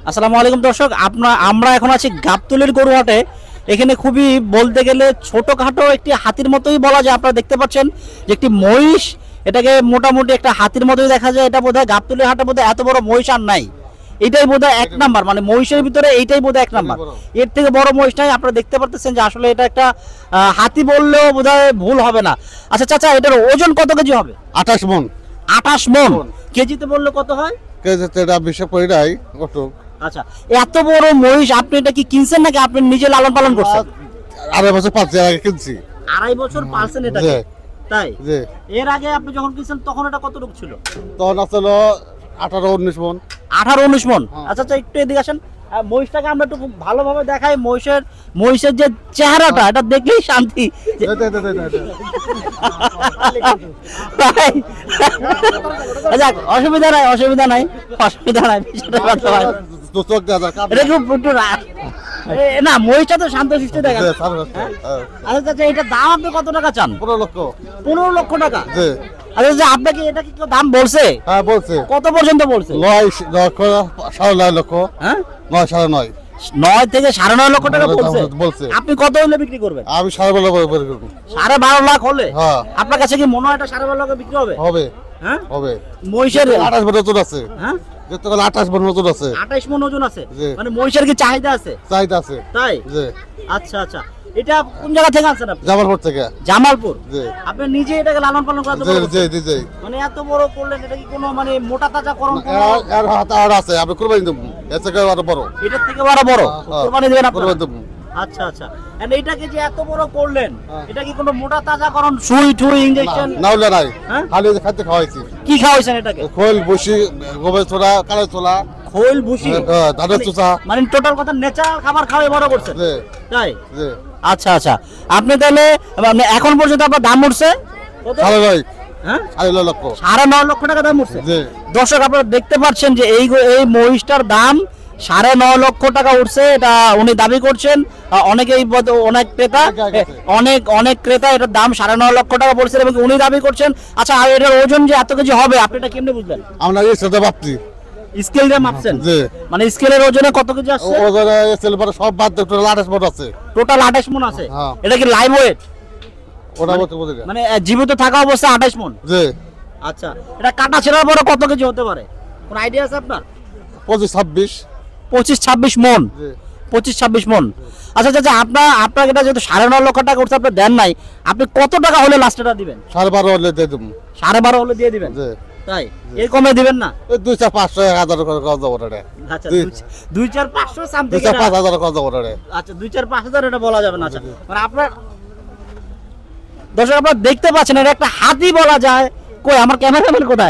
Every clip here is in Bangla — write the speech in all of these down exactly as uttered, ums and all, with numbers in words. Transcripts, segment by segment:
আসসালামু আলাইকুম দর্শক, আপনার আমরা এখন আছি গাবতলীর গরুহাটে। এখানে খুবই বলতে গেলে ছোটখাটো একটি হাতির মতোই বলা যায়। আপনারা দেখতে পাচ্ছেন যে একটি মহিষ, এটাকে মোটামুটি একটা হাতির মতোই দেখা যায়। এটা বোধহয় গাবতলীর হাটে বোধহয় এত বড় মহিষ আর নাই, এটাই বোধহয় এক নাম্বার, মানে মহিষের ভিতরে এইটাই বোধহয় এক নাম্বার। এর থেকে বড় মহিষ নাই। আপনারা দেখতে পারতেছেন যে আসলে এটা একটা হাতি বললেও বোধহয় ভুল হবে না। আচ্ছা চাচা, এটার ওজন কত কেজি হবে? আঠাশ মন। আঠাশ মন কেজিতে বললে কত হয়? কেজিতে এটা বিশ পড়াই কত। আচ্ছা, এত বড় মহিষ আপনি এটা কি কিনছেন নাকি আপনি নিজে লালন পালন করছেন? আড়াই বছর পাঁচ আগে কিনছি। আড়াই বছর পালছেন এটাকে? তাই? এর আগে আপনি যখন কিনছেন তখন এটা কতটুকু ছিল? তখন আসলে আঠারো উনিশ মন। আঠারো উনিশ মন। আচ্ছা আচ্ছা, একটু এদিকে আসেন। মহিষটাকে আমরা একটু ভালোভাবে দেখাই। মহিষের মহিষের যে চেহারাটা, এটা দেখলেই শান্তি। অসুবিধা নাই, অসুবিধা নাই, অসুবিধা নাই। না, মহিষটা তো শান্ত শিষ্ট দেখা। আচ্ছা আচ্ছা, এটা দাম আপনি কত টাকা চান? পনেরো লক্ষ। পনেরো লক্ষ টাকা? আচ্ছা, আপনাকে এটা কি দাম বলছে? হ্যাঁ বলছে। কত পর্যন্ত বলছে? নয় লক্ষ, সাড়ে নয় লক্ষ। হ্যাঁ, নয় সাড়ে নয়। নয় থেকে সাড়ে নয় লক্ষ টাকা বলছে। বলছে আপনি কত হলে বিক্রি করবেন? আমি সাড়ে বারো লাখ বিক্রি করব। সাড়ে বারো লাখ হলে? হ্যাঁ। আপনার কাছে কি মনে হয় এটা সাড়ে বারো লাখে বিক্রি হবে? হবে। হ্যাঁ হবে। মহিষের আঠাশ মন ওজন আছে। হ্যাঁ, যতক্ষণ আঠাশ মন ওজন আছে। আঠাশ মন ওজন আছে, মানে মহিষের কি চাহিদা আছে? চাহিদা আছে। তাই? জি। আচ্ছা আচ্ছা, এটা কোন জায়গা থেকে আনছেন আপনি? জামালপুর থেকে। জামালপুর? জি। আপনি নিজে এটাকে লালন পালন করাতে পারেন? জি জি জি। মানে এত বড় করলেন, এটা কি কোনো মানে মোটা তাজা করণ? এর হাত আর আছে, আপনি কুরবানি দেব। এর থেকে আরো বড়। এটার থেকে বড় বড় কুরবানি দিবেন আপনি? কুরবানি দেব। আচ্ছা আচ্ছা, এন্ড এটাকে যে এত বড় করলেন, এটা কি কোনো মোটা তাজা করণ, সুই টুই ইনজেকশন? না না নাই, খালি খাদ্য খাওয়াইছি। কি খাওয়াইছেন এটাকে? খোল বসি, গোবর ছোলা, কালো ছোলা। খোল বসি, ধানের চোষা, মানে টোটাল কথা ন্যাচারাল খাবার খাওয়াই বড় করছেন? জি। তাই? জি। আচ্ছা আচ্ছা, আপনি তাহলে এখন পর্যন্ত আপনার দাম উঠছে সাড়ে নয়? হ্যাঁ, সাড়ে নয় লক্ষ। সাড়ে নয় লক্ষ টাকা দাম উঠছে। দর্শক, আপনারা দেখতে পাচ্ছেন যে এই এই মহিষটার দাম সাড়ে নয় লক্ষ টাকা উঠছে। এটা উনি দাবি করছেন, অনেকেই অনেক ক্রেতা অনেক অনেক ক্রেতা এটার দাম সাড়ে নয় লক্ষ টাকা বলছেন এবং উনি দাবি করছেন। আচ্ছা, আর এটার ওজন যে এত কেজি হবে আপনি এটা কেমনে বুঝলেন? আমরা এই সেটা ভাবছি। স্কেল দিয়ে মাপছেন? জি। মানে স্কেলের ওজনে কত কেজি আসছে? ওজনে সিলভার সব বাদ দিয়ে টোটাল আঠাশ মণ আছে। টোটাল আঠাশ মণ আছে? এটা কি লাইভ ওয়েট? ওটা বলতে বলতে মানে জীবিত থাকা অবস্থায় আঠাশ মণ? জি। আচ্ছা, এটা কাটা ছেড়ার পরে কত কেজি হতে পারে, কোন আইডিয়া আছে আপনার? পঁচিশ ছাব্বিশ। পঁচিশ ছাব্বিশ মণ? জি, পঁচিশ ছাব্বিশ মণ। আচ্ছা আচ্ছা, আপনার আপনাকে এটা যেহেতু সাড়ে নয় লক্ষ টাকা উঠছে, আপনি দেন নাই, আপনি কত টাকা হলে লাস্ট এটা দিবেন? সাড়ে বারো হলে দিয়ে দেবো। সাড়ে বারো হলে দিয়ে দিবেন? জি। তাই? এর কমে দিবেন না? ওই দুই চার পাঁচশো এক হাজার করে কত যাবো রে? আচ্ছা, দুই চার পাঁচশো সামথিং, দুই চার পাঁচ হাজার কত যাবো রে? আচ্ছা, দুই চার পাঁচ হাজার এটা বলা যাবে না। আচ্ছা, মানে আপনার দর্শক আপনারা দেখতে পাচ্ছেন এটা একটা হাতি বলা যায়। কই আমার ক্যামেরাম্যান কোথায়?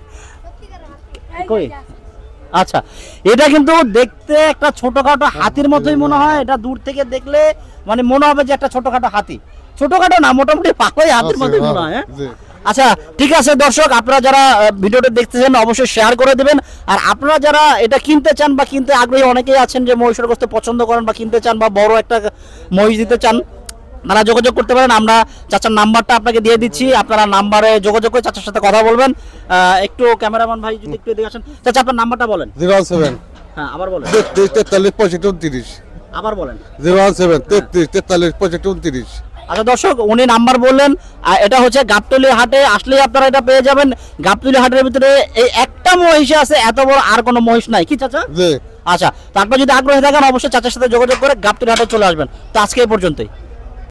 কই? আচ্ছা, এটা কিন্তু দেখতে একটা ছোটখাটো হাতির মতোই মনে হয়। এটা দূর থেকে দেখলে মানে মনে হবে যে একটা ছোটখাটো হাতি। ছোটখাটো না, মোটামুটি পাকলাই হাতির মতোই মনে হয়। আচ্ছা ঠিক আছে দর্শক, আপনারা যারা ভিডিওটা দেখতেছেন অবশ্যই শেয়ার করে দেবেন। আর আপনারা যারা এটা কিনতে চান বা কিনতে আগ্রহী অনেকেই আছেন যে মহিষের গোশত পছন্দ করেন বা কিনতে চান বা বড় একটা মহিষ দিতে চান, তারা যোগাযোগ করতে পারেন। আমরা চাচার নাম্বারটা আপনাকে দিয়ে দিচ্ছি, আপনারা নাম্বারে যোগাযোগ করে চাচার সাথে কথা বলবেন। একটু ক্যামেরাম্যান ভাই যদি একটু এদিকে আসেন। চাচা আপনার নাম্বারটা বলেন। Zero one seven. হ্যাঁ, আবার বলেন। তেত্রিশ তেতাল্লিশ পঁয়ষট্টি উনত্রিশ। আবার বলেন। জিরো ওয়ান সেভেন তেত্রিশ তেতাল্লিশ পঁয়ষট্টি উনত্রিশ। আচ্ছা দর্শক, উনি নাম্বার বললেন। এটা হচ্ছে গাবতলী হাটে আসলেই আপনারা এটা পেয়ে যাবেন। গাবতলী হাটের ভিতরে এই একটা মহিষ আছে, এত বড় আর কোনো মহিষ নাই। কি চাচা? জি। আচ্ছা, তারপর যদি আগ্রহী থাকেন অবশ্যই চাচার সাথে যোগাযোগ করে গাবতলী হাটে চলে আসবেন। তো আজকে এই পর্যন্তই।